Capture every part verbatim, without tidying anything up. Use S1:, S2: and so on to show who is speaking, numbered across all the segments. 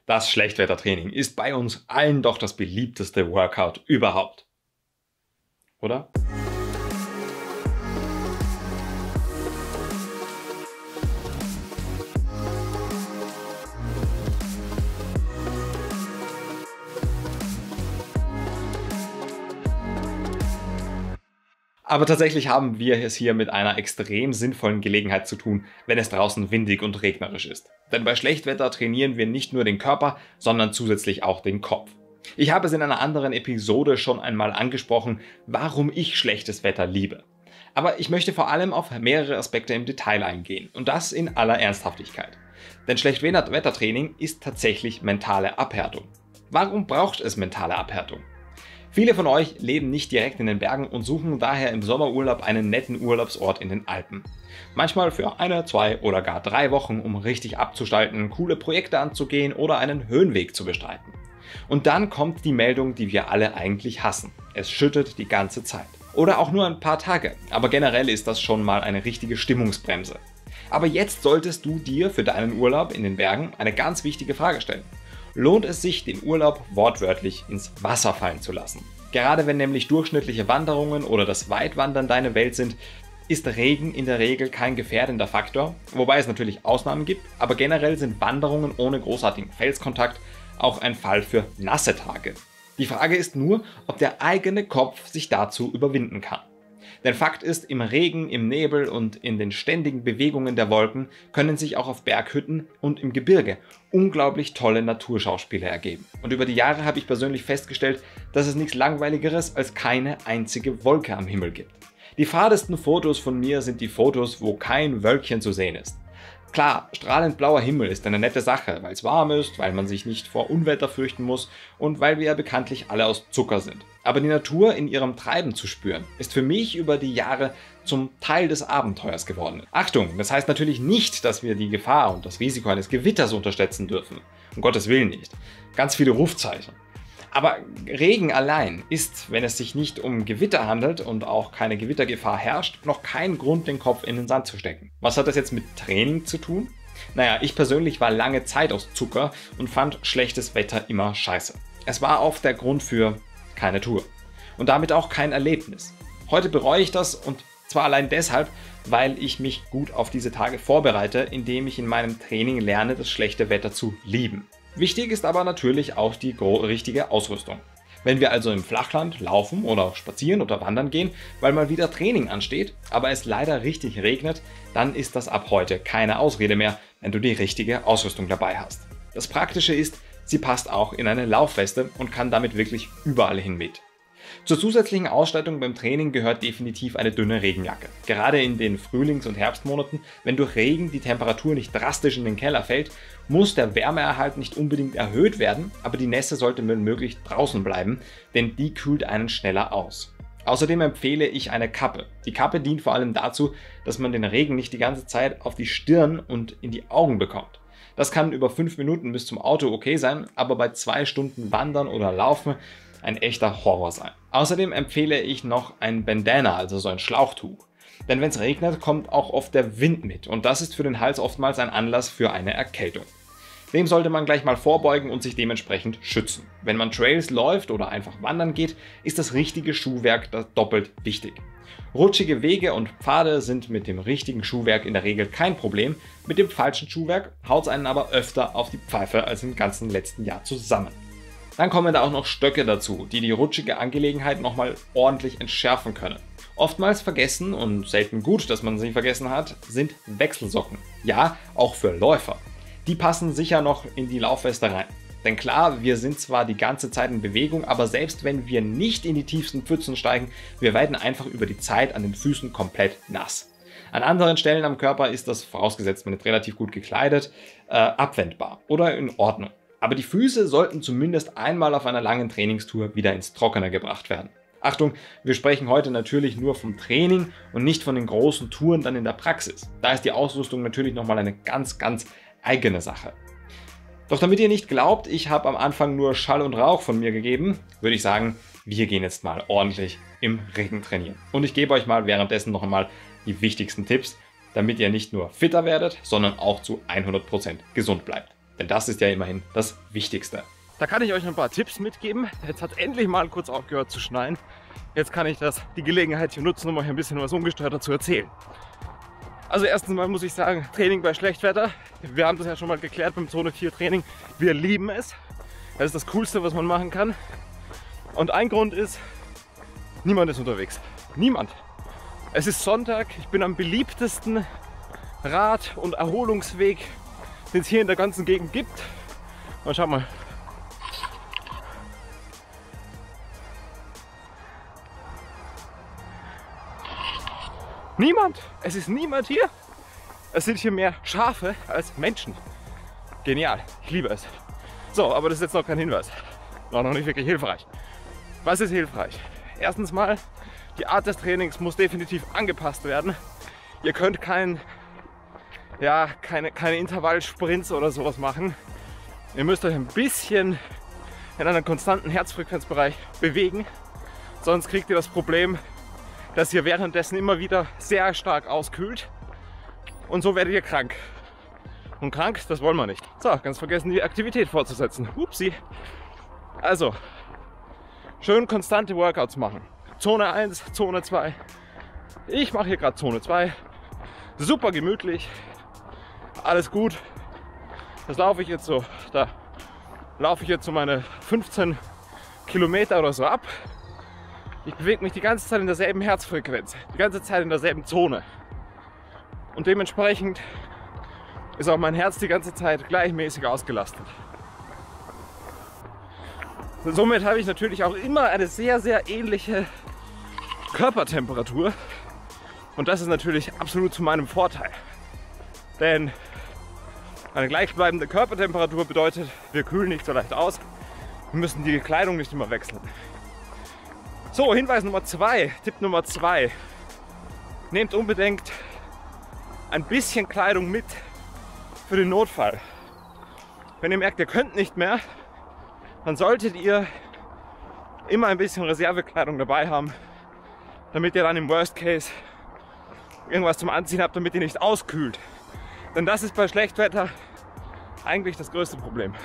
S1: Das Schlechtwettertraining ist bei uns allen doch das beliebteste Workout überhaupt. Oder? Aber tatsächlich haben wir es hier mit einer extrem sinnvollen Gelegenheit zu tun, wenn es draußen windig und regnerisch ist. Denn bei Schlechtwetter trainieren wir nicht nur den Körper, sondern zusätzlich auch den Kopf. Ich habe es in einer anderen Episode schon einmal angesprochen, warum ich schlechtes Wetter liebe. Aber ich möchte vor allem auf mehrere Aspekte im Detail eingehen und das in aller Ernsthaftigkeit. Denn Schlechtwettertraining ist tatsächlich mentale Abhärtung. Warum braucht es mentale Abhärtung? Viele von euch leben nicht direkt in den Bergen und suchen daher im Sommerurlaub einen netten Urlaubsort in den Alpen. Manchmal für eine, zwei oder gar drei Wochen, um richtig abzuschalten, coole Projekte anzugehen oder einen Höhenweg zu bestreiten. Und dann kommt die Meldung, die wir alle eigentlich hassen. Es schüttet die ganze Zeit. Oder auch nur ein paar Tage, aber generell ist das schon mal eine richtige Stimmungsbremse. Aber jetzt solltest du dir für deinen Urlaub in den Bergen eine ganz wichtige Frage stellen. Lohnt es sich, den Urlaub wortwörtlich ins Wasser fallen zu lassen? Gerade wenn nämlich durchschnittliche Wanderungen oder das Weitwandern deine Welt sind, ist Regen in der Regel kein gefährdender Faktor, wobei es natürlich Ausnahmen gibt, aber generell sind Wanderungen ohne großartigen Felskontakt auch ein Fall für nasse Tage. Die Frage ist nur, ob der eigene Kopf sich dazu überwinden kann. Denn Fakt ist, im Regen, im Nebel und in den ständigen Bewegungen der Wolken können sich auch auf Berghütten und im Gebirge unglaublich tolle Naturschauspiele ergeben. Und über die Jahre habe ich persönlich festgestellt, dass es nichts Langweiligeres als keine einzige Wolke am Himmel gibt. Die fadesten Fotos von mir sind die Fotos, wo kein Wölkchen zu sehen ist. Klar, strahlend blauer Himmel ist eine nette Sache, weil es warm ist, weil man sich nicht vor Unwetter fürchten muss und weil wir ja bekanntlich alle aus Zucker sind. Aber die Natur in ihrem Treiben zu spüren, ist für mich über die Jahre zum Teil des Abenteuers geworden. Achtung, das heißt natürlich nicht, dass wir die Gefahr und das Risiko eines Gewitters unterschätzen dürfen. Um Gottes Willen nicht. Ganz viele Rufzeichen. Aber Regen allein ist, wenn es sich nicht um Gewitter handelt und auch keine Gewittergefahr herrscht, noch kein Grund, den Kopf in den Sand zu stecken. Was hat das jetzt mit Training zu tun? Naja, ich persönlich war lange Zeit aus Zucker und fand schlechtes Wetter immer scheiße. Es war oft der Grund für keine Tour und damit auch kein Erlebnis. Heute bereue ich das und zwar allein deshalb, weil ich mich gut auf diese Tage vorbereite, indem ich in meinem Training lerne, das schlechte Wetter zu lieben. Wichtig ist aber natürlich auch die richtige Ausrüstung. Wenn wir also im Flachland laufen oder spazieren oder wandern gehen, weil mal wieder Training ansteht, aber es leider richtig regnet, dann ist das ab heute keine Ausrede mehr, wenn du die richtige Ausrüstung dabei hast. Das Praktische ist, sie passt auch in eine Laufweste und kann damit wirklich überall hin mit. Zur zusätzlichen Ausstattung beim Training gehört definitiv eine dünne Regenjacke. Gerade in den Frühlings- und Herbstmonaten, wenn durch Regen die Temperatur nicht drastisch in den Keller fällt, muss der Wärmeerhalt nicht unbedingt erhöht werden, aber die Nässe sollte wenn möglich draußen bleiben, denn die kühlt einen schneller aus. Außerdem empfehle ich eine Kappe. Die Kappe dient vor allem dazu, dass man den Regen nicht die ganze Zeit auf die Stirn und in die Augen bekommt. Das kann über fünf Minuten bis zum Auto okay sein, aber bei zwei Stunden Wandern oder Laufen ein echter Horror sein. Außerdem empfehle ich noch ein Bandana, also so ein Schlauchtuch. Denn wenn es regnet, kommt auch oft der Wind mit und das ist für den Hals oftmals ein Anlass für eine Erkältung. Dem sollte man gleich mal vorbeugen und sich dementsprechend schützen. Wenn man Trails läuft oder einfach wandern geht, ist das richtige Schuhwerk doppelt wichtig. Rutschige Wege und Pfade sind mit dem richtigen Schuhwerk in der Regel kein Problem, mit dem falschen Schuhwerk haut es einen aber öfter auf die Pfeife als im ganzen letzten Jahr zusammen. Dann kommen da auch noch Stöcke dazu, die die rutschige Angelegenheit nochmal ordentlich entschärfen können. Oftmals vergessen und selten gut, dass man sie vergessen hat, sind Wechselsocken. Ja, auch für Läufer. Die passen sicher noch in die Laufweste rein. Denn klar, wir sind zwar die ganze Zeit in Bewegung, aber selbst wenn wir nicht in die tiefsten Pfützen steigen, wir werden einfach über die Zeit an den Füßen komplett nass. An anderen Stellen am Körper ist das, vorausgesetzt man ist relativ gut gekleidet, äh, abwendbar oder in Ordnung. Aber die Füße sollten zumindest einmal auf einer langen Trainingstour wieder ins Trockene gebracht werden. Achtung, wir sprechen heute natürlich nur vom Training und nicht von den großen Touren dann in der Praxis. Da ist die Ausrüstung natürlich nochmal eine ganz, ganz eigene Sache. Doch damit ihr nicht glaubt, ich habe am Anfang nur Schall und Rauch von mir gegeben, würde ich sagen, wir gehen jetzt mal ordentlich im Regen trainieren. Und ich gebe euch mal währenddessen noch einmal die wichtigsten Tipps, damit ihr nicht nur fitter werdet, sondern auch zu hundert Prozent gesund bleibt. Denn das ist ja immerhin das Wichtigste.
S2: Da kann ich euch ein paar Tipps mitgeben. Jetzt hat es endlich mal kurz aufgehört zu schneien. Jetzt kann ich das, die Gelegenheit hier nutzen, um euch ein bisschen was ungestörter zu erzählen. Also erstens mal muss ich sagen, Training bei Schlechtwetter. Wir haben das ja schon mal geklärt beim Zone vier Training. Wir lieben es. Das ist das Coolste, was man machen kann. Und ein Grund ist, niemand ist unterwegs. Niemand. Es ist Sonntag. Ich bin am beliebtesten Rad- und Erholungsweg, den es hier in der ganzen Gegend gibt. Und schaut mal. Niemand! Es ist niemand hier. Es sind hier mehr Schafe als Menschen. Genial, ich liebe es. So, aber das ist jetzt noch kein Hinweis. War noch nicht wirklich hilfreich. Was ist hilfreich? Erstens mal, die Art des Trainings muss definitiv angepasst werden. Ihr könnt kein, ja, keine, keine Intervallsprints oder sowas machen. Ihr müsst euch ein bisschen in einem konstanten Herzfrequenzbereich bewegen. Sonst kriegt ihr das Problem, dass ihr währenddessen immer wieder sehr stark auskühlt und so werdet ihr krank. Und krank, das wollen wir nicht. So, ganz vergessen, die Aktivität fortzusetzen. Upsi. Also, schön konstante Workouts machen. Zone eins, Zone zwei. Ich mache hier gerade Zone zwei. Super gemütlich. Alles gut. Das laufe ich jetzt so, da laufe ich jetzt so meine fünfzehn Kilometer oder so ab. Ich bewege mich die ganze Zeit in derselben Herzfrequenz, die ganze Zeit in derselben Zone. Und dementsprechend ist auch mein Herz die ganze Zeit gleichmäßig ausgelastet. Somit habe ich natürlich auch immer eine sehr, sehr ähnliche Körpertemperatur. Und das ist natürlich absolut zu meinem Vorteil. Denn eine gleichbleibende Körpertemperatur bedeutet, wir kühlen nicht so leicht aus. Wir müssen die Kleidung nicht immer wechseln. So, Hinweis Nummer zwei, Tipp Nummer zwei. Nehmt unbedingt ein bisschen Kleidung mit für den Notfall. Wenn ihr merkt, ihr könnt nicht mehr, dann solltet ihr immer ein bisschen Reservekleidung dabei haben, damit ihr dann im Worst Case irgendwas zum Anziehen habt, damit ihr nicht auskühlt. Denn das ist bei Schlechtwetter eigentlich das größte Problem.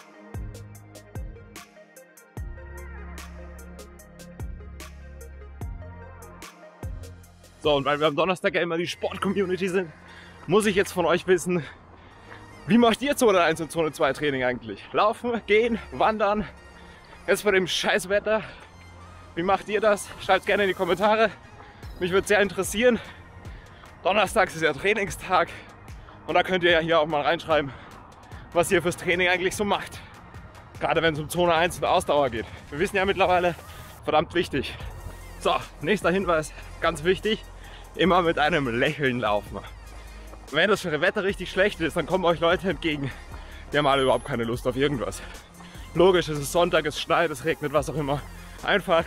S2: So, und weil wir am Donnerstag ja immer die Sport-Community sind, muss ich jetzt von euch wissen, wie macht ihr Zone eins und Zone zwei Training eigentlich? Laufen, gehen, wandern, jetzt bei dem Scheißwetter. Wie macht ihr das? Schreibt gerne in die Kommentare. Mich würde sehr interessieren. Donnerstags ist ja Trainingstag und da könnt ihr ja hier auch mal reinschreiben, was ihr fürs Training eigentlich so macht. Gerade wenn es um Zone eins und Ausdauer geht. Wir wissen ja mittlerweile, verdammt wichtig. So, nächster Hinweis, ganz wichtig, immer mit einem Lächeln laufen. Wenn das Wetter richtig schlecht ist, dann kommen euch Leute entgegen, die haben alle überhaupt keine Lust auf irgendwas. Logisch, es ist Sonntag, es schneit, es regnet, was auch immer. Einfach,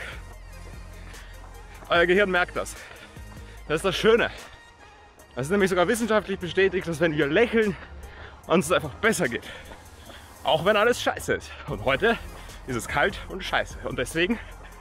S2: euer Gehirn merkt das. Das ist das Schöne. Das ist nämlich sogar wissenschaftlich bestätigt, dass wenn wir lächeln, uns es einfach besser geht. Auch wenn alles scheiße ist. Und heute ist es kalt und scheiße. Und deswegen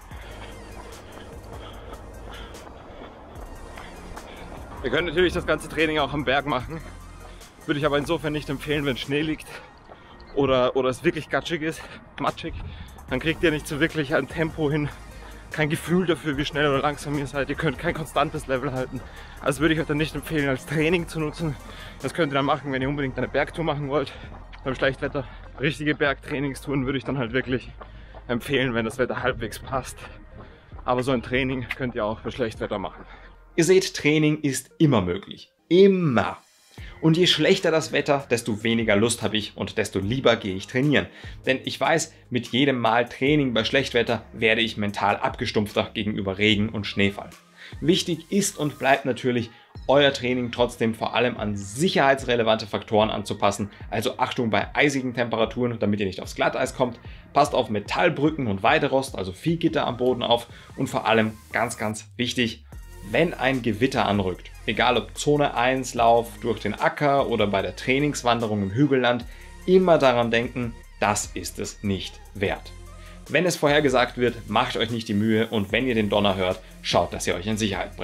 S2: wir können natürlich das ganze Training auch am Berg machen. Würde ich aber insofern nicht empfehlen, wenn Schnee liegt oder, oder es wirklich gatschig ist, matschig. Dann kriegt ihr nicht so wirklich ein Tempo hin, kein Gefühl dafür, wie schnell oder langsam ihr seid. Ihr könnt kein konstantes Level halten. Also würde ich euch dann nicht empfehlen, als Training zu nutzen. Das könnt ihr dann machen, wenn ihr unbedingt eine Bergtour machen wollt. Beim Schlechtwetter richtige Bergtrainingstouren würde ich dann halt wirklich empfehlen, wenn das Wetter halbwegs passt. Aber so ein Training könnt ihr auch für Schlechtwetter machen.
S1: Ihr seht, Training ist immer möglich. Immer. Und je schlechter das Wetter, desto weniger Lust habe ich und desto lieber gehe ich trainieren. Denn ich weiß, mit jedem Mal Training bei Schlechtwetter werde ich mental abgestumpfter gegenüber Regen und Schneefall. Wichtig ist und bleibt natürlich, euer Training trotzdem vor allem an sicherheitsrelevante Faktoren anzupassen. Also Achtung bei eisigen Temperaturen, damit ihr nicht aufs Glatteis kommt. Passt auf Metallbrücken und Weiderost, also Viehgitter am Boden auf. Und vor allem, ganz, ganz wichtig, wenn ein Gewitter anrückt, egal ob Zone eins Lauf durch den Acker oder bei der Trainingswanderung im Hügelland, immer daran denken, das ist es nicht wert. Wenn es vorhergesagt wird, macht euch nicht die Mühe und wenn ihr den Donner hört, schaut, dass ihr euch in Sicherheit bringt.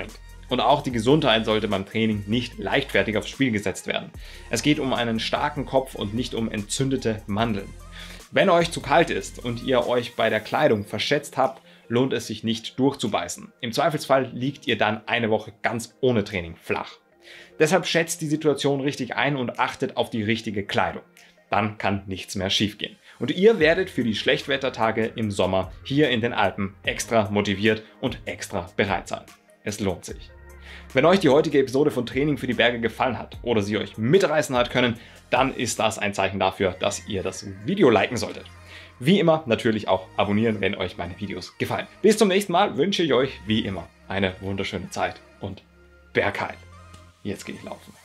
S1: Und auch die Gesundheit sollte beim Training nicht leichtfertig aufs Spiel gesetzt werden. Es geht um einen starken Kopf und nicht um entzündete Mandeln. Wenn euch zu kalt ist und ihr euch bei der Kleidung verschätzt habt, lohnt es sich nicht durchzubeißen. Im Zweifelsfall liegt ihr dann eine Woche ganz ohne Training flach. Deshalb schätzt die Situation richtig ein und achtet auf die richtige Kleidung. Dann kann nichts mehr schiefgehen. Und ihr werdet für die Schlechtwettertage im Sommer hier in den Alpen extra motiviert und extra bereit sein. Es lohnt sich. Wenn euch die heutige Episode von Training für die Berge gefallen hat oder sie euch mitreißen hat können, dann ist das ein Zeichen dafür, dass ihr das Video liken solltet. Wie immer natürlich auch abonnieren, wenn euch meine Videos gefallen. Bis zum nächsten Mal wünsche ich euch wie immer eine wunderschöne Zeit und Bergheil. Jetzt gehe ich laufen.